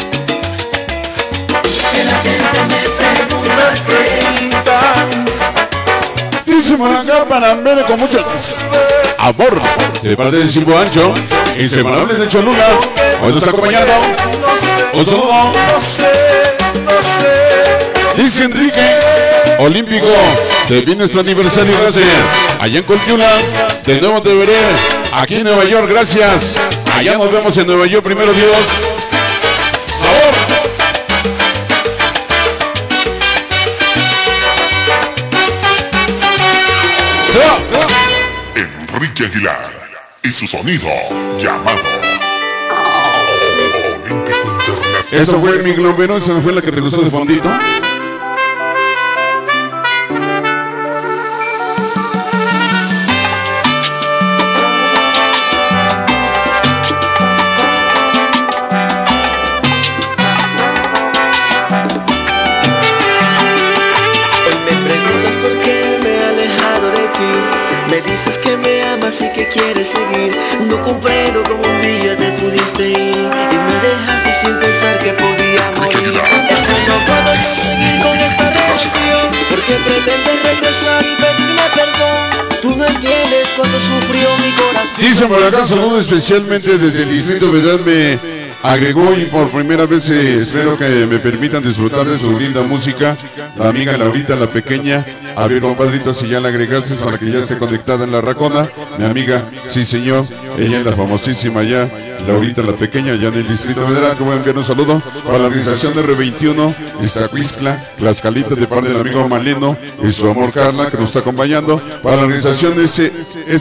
Que la gente me pregunta, me preguntan. Dice por acá para ver con mucho amor de parte de Simbo Ancho y Semanables de Cholula. Hoy nos está acompañando. Un saludo. No sé, no sé. Dice Enrique Olímpico, te viene nuestro aniversario, gracias. Allá en Cholula, de nuevo te veré. Aquí en Nueva York, gracias. Allá nos vemos en Nueva York, primero Dios. Sabor. Enrique Aguilar y su sonido llamado Olímpico Internacional. Eso fue mi globero, esa no fue la que te gustó de fondito. Dices que me amas y que quieres seguir. No comprendo cómo un día te pudiste ir y me dejaste sin pensar que podía morir. Es que no puedo yo seguir con esta relación porque pretendes regresar y pedirme perdón. Tú no entiendes cuánto sufrió mi corazón. Dice por acá, saludo especialmente desde el Distrito Federal. Me agregó y por primera vez eh, espero que me permitan disfrutar de su linda música. La amiga Laurita, la pequeña. A ver, compadrito, si ya la agregaste para que ya esté conectada en la racona. Mi amiga, sí señor, ella es la famosísima ya, Laurita la pequeña, ya en el Distrito Federal. Que voy a enviar un saludo para la organización de R veintiuno, Iztacuistla, Tlaxcalita, de parte del amigo Maleno y su amor Carla, que nos está acompañando. Para la organización S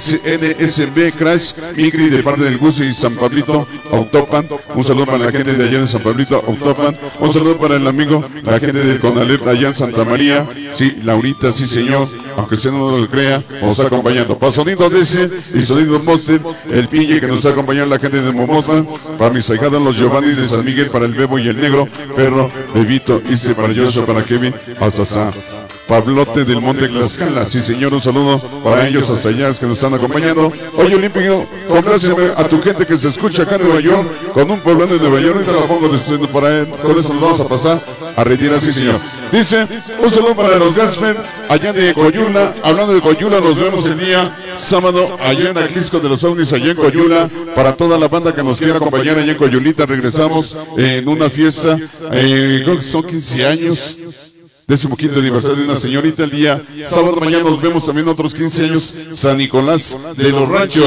N S B Crash Migri, de parte del Gus y San Pablito Autopan. Un saludo para la gente de allá en San Pablito Autopan. Un saludo para el amigo, la gente del Conalep allá en Santa María. Sí, Laurita, sí señor, aunque usted no lo crea, nos está acompañando. Para sonido de ese y sonido Monster, el Pille, que nos está acompañando la gente de Momosman. Para mis ahijados los Giovanni de San Miguel, para el Bebo y el Negro, Perro, Bebito, Ise, para Joshua, para Kevin, hasta Pablote del Monte Tlaxcala. Sí señor, un saludo para ellos hasta allá que nos están acompañando. Oye, Olímpico, compláceme a tu gente que se escucha acá en Nueva York, con un poblano de Nueva York. Ahorita la pongo destruyendo para él, con eso nos vamos a pasar a retirar, sí señor. Dice, un saludo para los Gasper allá de Coyula. Hablando de Coyula, nos vemos el día sábado allá en Aclisco de los Ovnis, allá en Coyula. Para toda la banda que nos quiera acompañar allá en Coyulita, regresamos en una fiesta, eh, creo que son quince años. Décimo quinto aniversario de una señorita. El día sábado mañana nos vemos también otros quince años, San Nicolás de los Ranchos.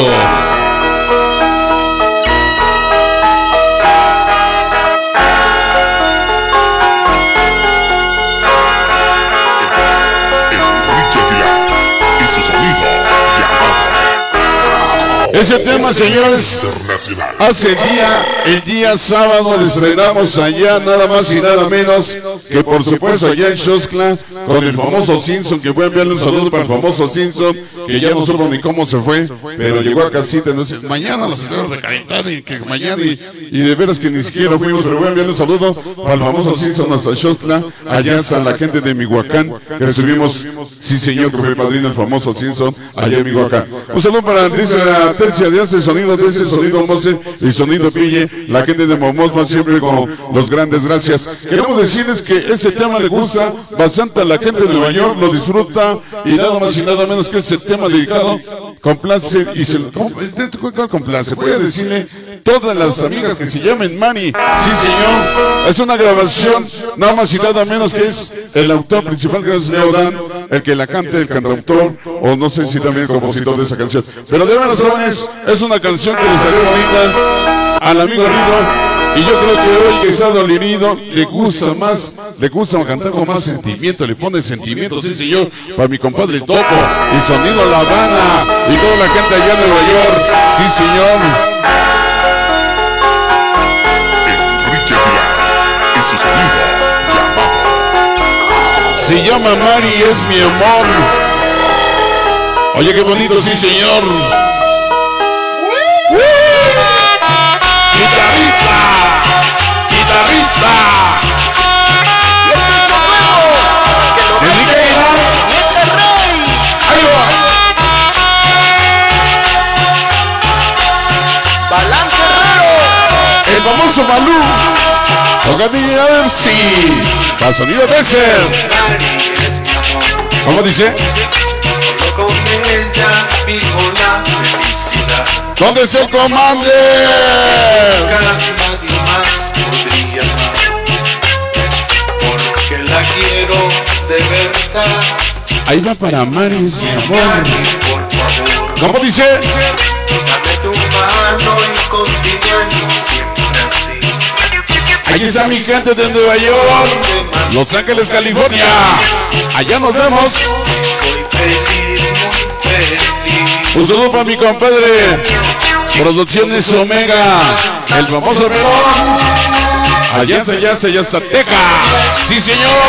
Ese tema, señores, hace día, el día sábado le estrenamos allá nada más y nada menos que por supuesto allá en Xoxtla con el famoso Simpson, que voy a enviarle un saludo para el famoso Simpson, que ya no supo ni cómo se fue, pero llegó a casita, entonces mañana los tenemos recalentados y que mañana y, y de veras que ni siquiera fuimos, pero voy a enviarle un saludo para el famoso Simpson hasta Xoxtla, allá está la gente de Mihuacán, que recibimos, sí señor, que fue padrino el famoso Simpson, allá en Mihuacán. Un saludo para, dice la tercia de hace sonido de ese sonido Mose y sonido Pille, la gente de Momosma siempre con los grandes, gracias. Queremos decirles que este tema le gusta bastante a la gente de Nueva York, lo disfruta y nada más y nada menos que este tema dedicado complace y se lo complace. Voy a decirle todas las amigas que se llamen Mani, sí señor, es una grabación nada más y nada menos que es el autor principal, que es Leo Dan, el que la cante, el cantautor, o no sé si también el compositor de esa canción, pero de veras jóvenes, es una canción que les salió bonita al amigo Rido. Y yo creo que hoy que está dolorido, le gusta más, le gusta cantar con más sentimiento, le pone sentimiento, sí señor, para mi compadre el Topo, y Sonido La Habana, y toda la gente allá en Nueva York, sí señor. Enrique Aguilar y su sonido llamado. Se llama Mari, es mi amor. Oye, qué bonito, sí señor. Guitarrita, guitarrita. Y este es lo nuevo, que lo Enrique Aguilar. Niete Rey. Ahí va. Balán Guerrero. El famoso Malú. Toca a ver si. Para Sonido Desert. ¿Cómo dice? Solo con ella vivo la felicidad. ¿Dónde es el comandante? Nadie más podría amar, porque la quiero de verdad. Ahí va para Maris, mi amor. Por favor, ¿Cómo dice? dame tu mano y continuemos siempre así. Allí está mi gente de Nueva York, Los Ángeles, California. Allá nos vemos. Soy feliz, muy feliz. Un saludo para mi compadre, Producciones Omega, el famoso pelón. Allá, allá, allá, Zateca. Sí, señor.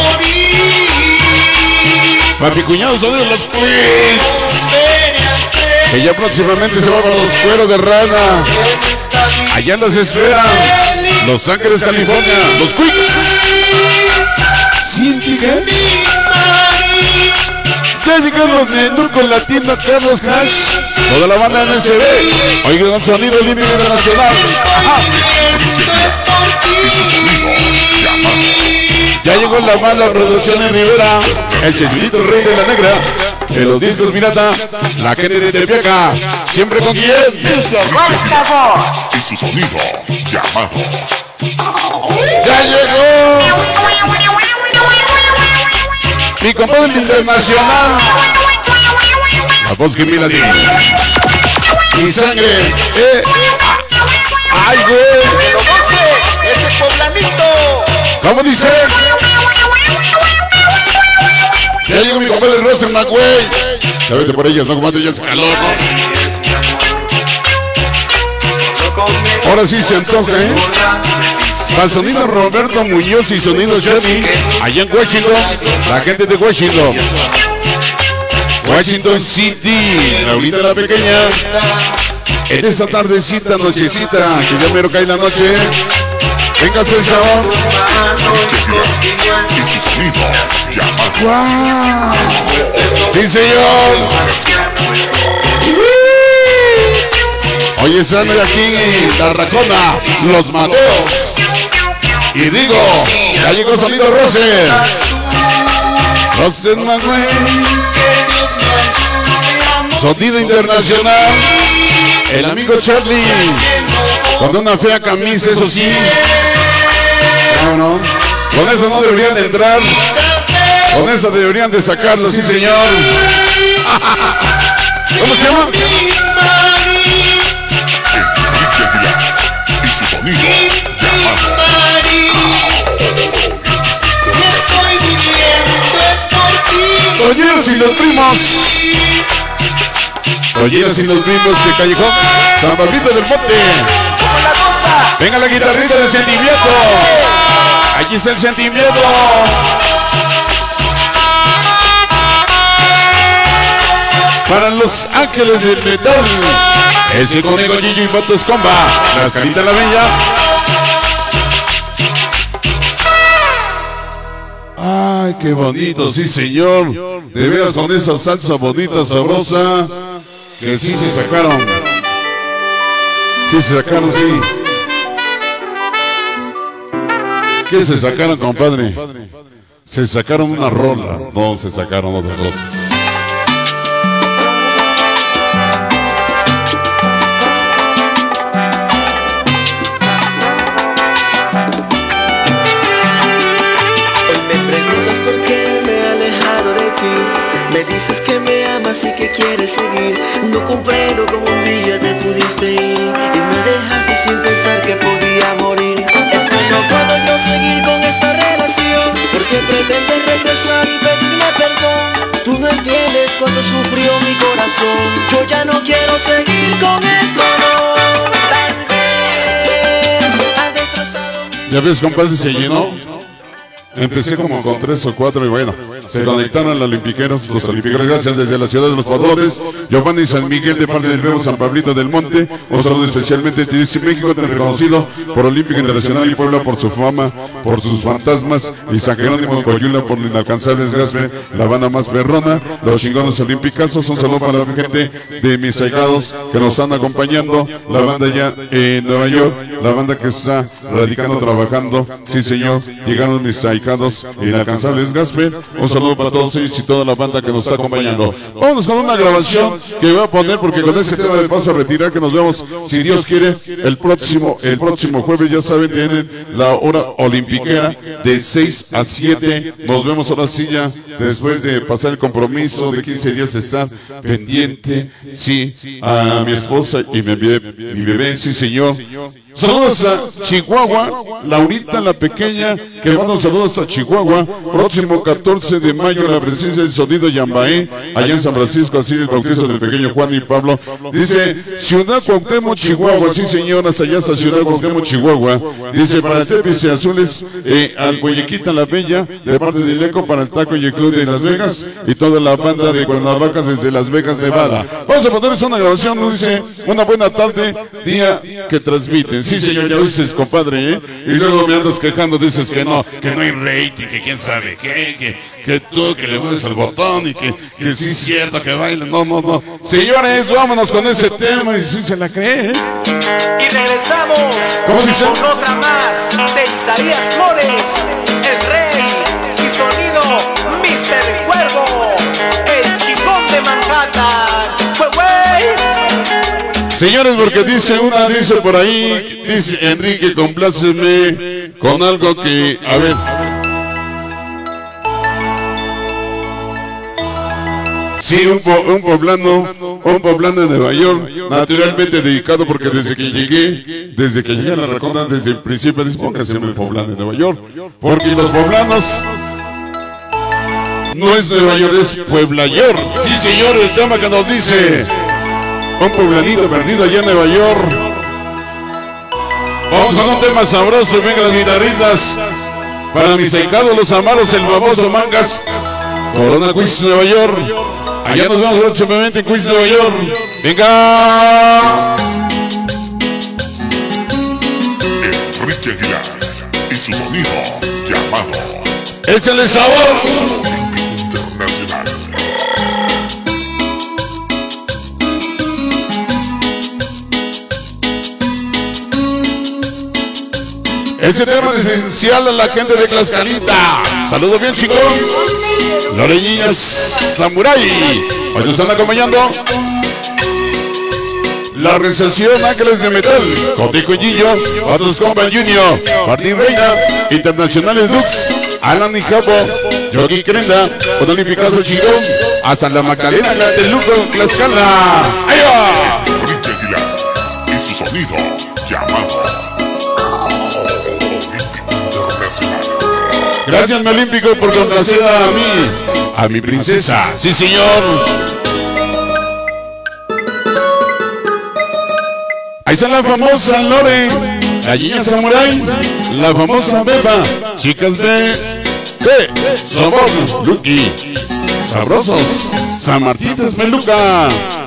Para mi cuñado Sonido Los Queens, que ya próximamente se va para los cueros de rana. Allá los esperan, Los Ángeles, California, Los Queens. ¿Siente que? Ya llegaron los Nenú con la tienda Carlos Hash, toda la banda N S B. Oigan el sonido límite internacional. Ajá. Y su sonido llamado. Ya llegó la banda Producciones Rivera, el Chespirito Rey de la Negra, de los discos pirata, la gente de Tepeaca, siempre con quién. Y su sonido llamado. Ya llegó mi compadre internacional, la voz que mira mi sangre, eh. Ay, güey. Que lo goce, ese poblanito. ¿Cómo dice? Ya llegó mi compadre Rosen McWay. Ya vete por ellas, no comando, ya hace calor, ¿no? Ahora sí se antoja, ¿eh? Para Sonido Roberto Muñoz y Sonido Chevy, allá en Washington, la gente de Washington. Washington City, Laurita la Pequeña. En esta tardecita, nochecita, que ya mero cae la noche. Véngase el sabor. Y su sonido llamado. ¡Wow! ¡Sí, señor! Hoy están de aquí, Tarracona, Los Mateos. Y digo, ya llegó Sonido Rosen. Rosen Manuel. Sonido internacional. El amigo Charlie. Con una fea camisa, eso sí. No, no. Con eso no deberían de entrar. Con eso deberían de sacarlo, sí, señor. ¿Cómo se llama? Enrique Aguilar y su sonido llamado. Colleros y los primos. Colleros y los primos de Callejón San Pablito del Monte. Venga la guitarrita del sentimiento. Allí está el sentimiento. Para Los Ángeles del Metal, ese conejo Gillo y Patos Comba, las caritas la bella. Ay, qué bonito, sí señor. De veras con esa salsa bonita, sabrosa, que sí se sacaron. Sí se sacaron, sí. ¿Qué se sacaron, compadre? Se sacaron una rola, no se sacaron otra cosa. Me dices que me amas y que quieres seguir. No comprendo cómo un día te pudiste ir y me dejaste sin pensar que podía morir. llorar y pedirme perdón. Tú no entiendes cuánto sufrió mi corazón. Yo ya no quiero seguir con esto, no. Tal vez ha destrozado mi... Ya ves, compadre, se llenó. Empecé como con tres o cuatro y bueno, se conectaron a los olimpiqueros, los olimpiqueros, gracias desde la ciudad de los padrones, Giovanni San Miguel de parte del Bebo San Pablito del Monte, un saludo especialmente, te dice México, tan reconocido por Olímpico Internacional y Puebla por su fama, por sus fantasmas, y San Jerónimo de Coyula por los inalcanzables Gaspe, la banda más perrona, los chingones olimpicazos, un saludo para la gente de mis allegados que nos están acompañando, la banda ya en Nueva York, la banda que está radicando, trabajando, sí señor, llegaron mis allegados inalcanzables Gasper, un saludo para todos ellos y toda la banda que nos está acompañando. Vámonos con una grabación que voy a poner porque con este tema de paso a retirar, que nos vemos si Dios quiere el próximo el próximo jueves, ya saben, tienen la hora olimpiquera de seis a siete, nos vemos ahora sí ya después de pasar el compromiso de quince días, estar pendiente, sí, a mi esposa y mi bebé, mi bebé, sí señor. Saludos a Chihuahua, Laurita la pequeña, que manda un saludo hasta Chihuahua. Próximo catorce de mayo, la presencia del sonido Yambaé, allá en San Francisco, así el bautizo del pequeño Juan y Pablo. Dice Ciudad Cuauhtémoc, Chihuahua, sí señoras, allá está Ciudad Cuauhtémoc, Chihuahua. Dice para el Tepis y Azules, eh, al Boyequita la Bella, de parte de Leco, para el Taco y el Club de Las Vegas, y toda la banda de Cuernavaca desde Las Vegas, Nevada. Vamos a ponerles una grabación, nos dice, una buena tarde, día que transmiten. Sí, señor, ya viste, compadre, ¿eh? Y luego me andas quejando, dices que no, que no hay rating, que quién sabe qué, que, que tú, que le mueves el botón y que, que sí es cierto que bailan. No, no, no. Señores, vámonos con ese tema y si sí se la cree, ¿eh? Y regresamos ¿Cómo dice? con otra más de Isaías Flores, el rey y sonido mister Cuervo, el chingón de Manhattan. ¡Fue güey! Señores, porque dice una, dice por ahí, dice Enrique, compláceme con algo que, a ver. Sí, un, po, un poblano, un poblano de Nueva York, naturalmente dedicado porque desde que llegué, desde que llegué a la Raconda, desde el principio, dice, póngase el poblano de Nueva York, porque los poblanos no es Nueva York, es Puebla York. Sí, señor, el tema que nos dice. Un poblanito perdido allá en Nueva York. Vamos con un tema sabroso. Venga las guitarritas. Para mis ahijados, los amaros, el famoso Mangas. Corona Queens, Nueva York. Allá nos vemos próximamente en Queens, Nueva York. Venga. Enrique Aguilar y su sonido llamado Échale sabor. Internacional. Ese tema es esencial a la gente de Tlaxcalita. Saludos bien, chicos. Loreñillas Samurai. Hoy nos están acompañando la recepción Ángeles de Metal, Cotico y Gillo, otros compas Junior, Martín Reina, Internacionales Lux, Alan y Japo, Joaquín Crenda, con Olimpicazo Chingón, hasta la Macarena de Luco, Tlaxcala. ¡Ahí va! Enrique Aguilar y su sonido llamado Gracias, mi Olímpico, por complacer a mí, a mi princesa. Sí, señor. Ahí está la famosa Lore, la niña Samurai, la famosa Beba, chicas de, de Somos Lucky, sabrosos, San Martín de Esmeluca.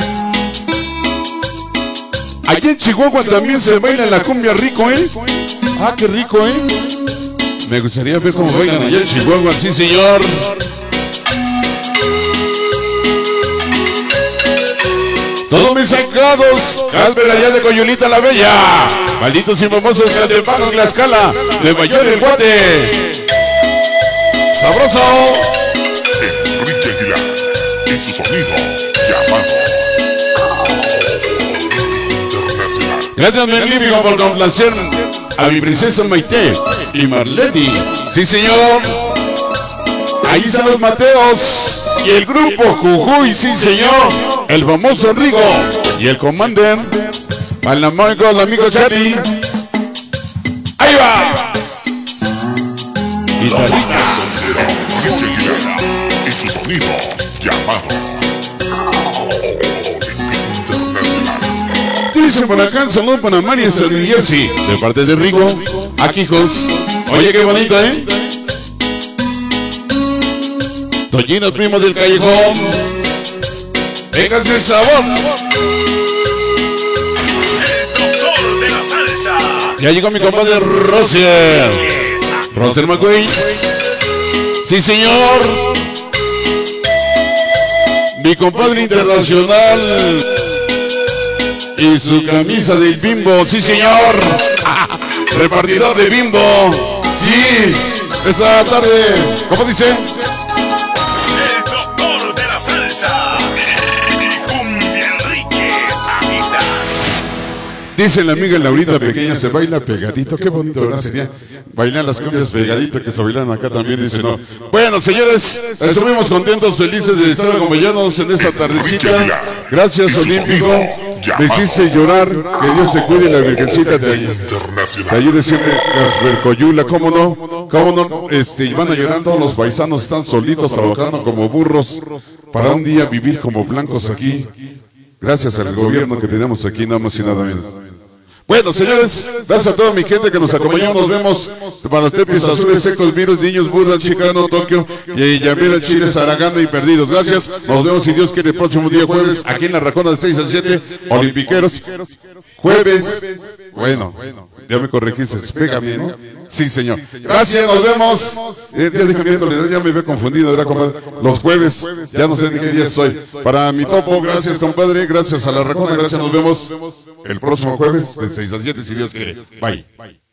Allí en Chihuahua también se baila la cumbia rico, ¿eh? Ah, qué rico, ¿eh? Me gustaría ver cómo bailan allá en Chihuahua, sí señor. Todos mis sacados, Casper allá de Coyulita la Bella, malditos y famosos que de Pago en la escala, de Mayor el Guate. Sabroso. Enrique Aguilar y su sonido llamado Internacional. Gracias, mi Olímpico, por complacer a mi princesa Maite y Marlene. Sí, señor. Ahí están los Mateos y el grupo Jujuy, sí, señor. El famoso Rigo y el Commander. Al amigo, el amigo Charlie. Ahí va. Guitarrita. Enrique Aguilar cruce por acá, un saludo para María de New Jersey, de parte de Rigo, aquí hijos. Oye, qué bonito, ¿eh? Toñino, primo del callejón. Véngase el sabor. El doctor de la salsa. Ya llegó mi compadre Roser. Roser McQueen. Sí, señor. Mi compadre internacional. Y su camisa del Bimbo. Sí, señor. Repartidor de Bimbo. Sí. Esa tarde. ¿Cómo dice? El doctor de la salsa. El Cumbia Enrique Amita. Dice la amiga Laurita pequeña, se baila pegadito. Qué bonito, ¿verdad? Sería bailar las cumbias pegadito que se bailan acá también. Dice, no. Bueno, señores, estuvimos contentos, felices de estar acompañados en esta tardecita. Gracias, Olímpico. Me hiciste llorar. Que Dios te cuide, la Virgencita te ayude. Te ayude siempre, Caspercoyula. ¿Cómo no? ¿Cómo no? Este, van a llorar todos los paisanos, están solitos trabajando como burros para un día vivir como blancos aquí. Gracias al gobierno que tenemos aquí, nada más y nada menos. Bueno, señores, gracias a toda mi gente que nos acompañó. Nos vemos para los tepis azules, secos, virus, niños, Buda, Chicano, Tokio, y Yamira, Chile, Zaraganda y perdidos. Gracias. Nos vemos, si Dios quiere, el próximo día jueves, aquí en la Racona de seis a siete, Olimpiqueros. Jueves. Bueno, ya me corregiste, pega bien, ¿no? Sí, señor. Gracias, nos vemos. Eh, ya dije, miércoles, ya me había confundido, ¿verdad, compadre? Los jueves, ya no sé de qué día estoy. Para mi topo, gracias, compadre. Gracias a la Racona, gracias, nos vemos el próximo jueves de seis a siete, si Dios quiere. Bye.